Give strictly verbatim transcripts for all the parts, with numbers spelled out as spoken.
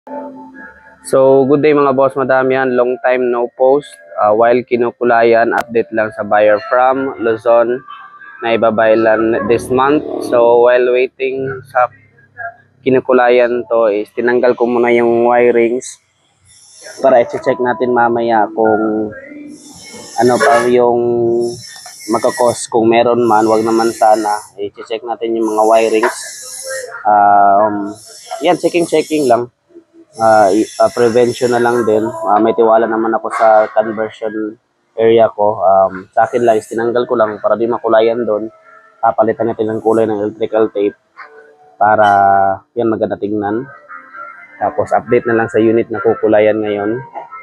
So, good day mga boss, madam yan. Long time no post. Uh, while kinukulayan, update lang sa buyer from Luzon na ibabaylan this month. So, while waiting sa kinukulayan to is tinanggal ko muna yung wirings para i-check natin mamaya kung ano pa yung magkakos. Kung meron man, wag naman sana. I-check natin yung mga wirings. Um, yan, checking-checking lang. Uh, uh, prevention na lang din. Uh, may tiwala naman ako sa conversion area ko. Um, sa akin lang, is tinanggal ko lang para di makulayan doon. Papalitan natin ng kulay ng electrical tape para yan maganda tingnan. Tapos update na lang sa unit na kukulayan ngayon.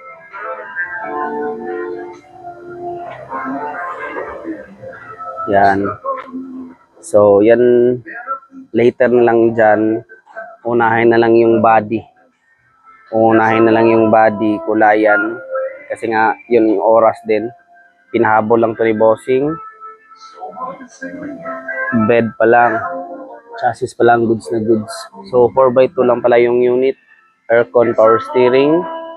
Yan. So, yan later na lang dyan. Unahin na lang yung body. Unahin na lang yung body, kulayan. Kasi nga, yun yung oras din. Pinahabol lang ito ni bossing. Bed pa lang. Chassis pa lang, goods na goods. So, four by two lang pala yung unit. Aircon, power steering.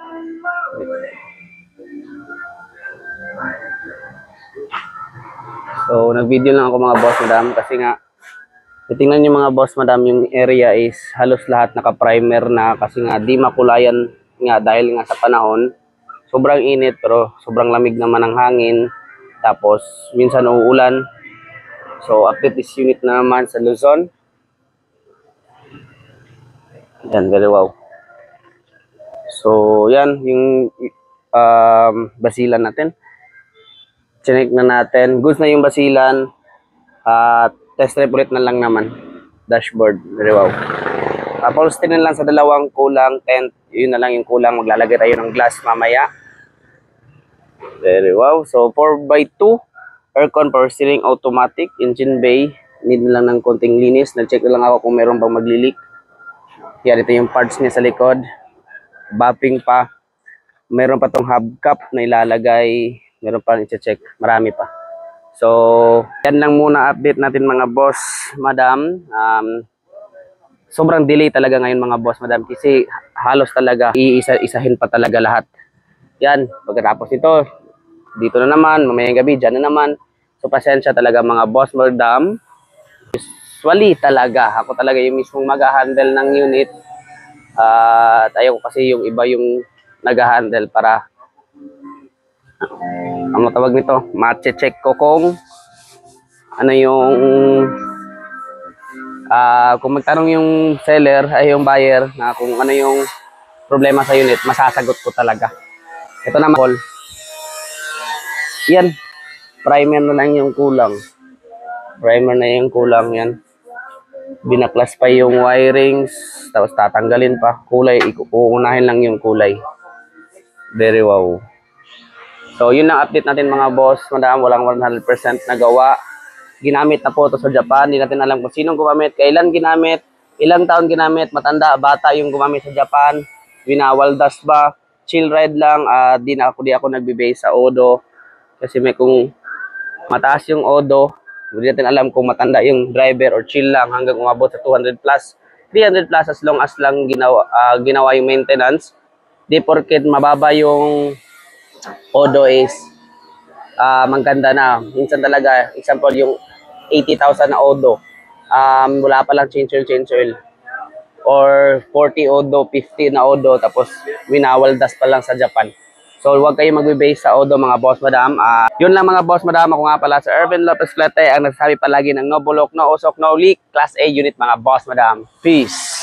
So, nag-video lang ako mga boss, madam. Kasi nga, titingnan nyo mga boss, madam, yung area is halos lahat naka-primer na kasi nga di makulayan nga dahil nga sa panahon. Sobrang init pero sobrang lamig naman ng hangin. Tapos minsan uulan. So update this unit na naman sa Luzon. Yan, very wow. So yan yung um, basilan natin. Chinek na natin. Goods na yung basilan. At test drive ulit na lang naman. Dashboard. Very wow. Upholstery na lang sa dalawang kulang tent. Yun na lang yung kulang. Maglalagay tayo ng glass mamaya. Very wow. So four by two. Aircon, power steering, automatic. Engine bay. Need na lang ng konting linis. Nag-check na lang ako kung meron bang maglilik. Yan, ito yung parts niya sa likod. Bapping pa. Meron pa tong hubcap na ilalagay. Meron pa i-check. Marami pa. So, yan lang muna update natin mga boss, madam. Um, sobrang delay talaga ngayon mga boss, madam. Kasi halos talaga iisa-isahin pa talaga lahat. Yan, pagkatapos ito, dito na naman, mamayang gabi, dyan na naman. So, pasensya talaga mga boss, madam. Usually talaga, ako talaga yung mismong mag-handle ng unit. Uh, at ayaw ko kasi yung iba yung nag-handle para ang tawag nito, ma-check ko kung ano yung uh, kung magtanong yung seller ay yung buyer na kung ano yung problema sa unit, masasagot ko talaga. Ito naman call. Yan, primer na lang yung kulang. Primer na yung kulang yan. Binaklas pa yung wirings, tapos tatanggalin pa. Kulay, uunahin lang yung kulay. Very wow. So, yun ang update natin mga boss. Madam, walang one hundred percent nagawa. Ginamit na po ito sa Japan. Hindi natin alam kung sinong gumamit, kailan ginamit, ilang taon ginamit, matanda, bata yung gumamit sa Japan. Winawaldas ba? Chill ride lang. Uh, di na ako, di ako nagbe-base sa Odo. Kasi may kung mataas yung Odo, hindi natin alam kung matanda yung driver or chill lang hanggang umabot sa two hundred plus. three hundred plus as long as lang ginawa, uh, ginawa yung maintenance. Di porket mababa yung Odo is uh, maganda na. Minsan talaga, example, yung eighty thousand na Odo, um, wala pa lang change oil, change oil. Or forty Odo, fifty na Odo, tapos winawaldas pa lang sa Japan. So, huwag kayo magbe-base sa Odo, mga boss, madam. Uh, yun lang, mga boss, madam. Ako nga pala sa Ervin Lopez Flete, ang nagsasabi palagi ng no bulok, no usok, no leak, Class A unit, mga boss, madam. Peace!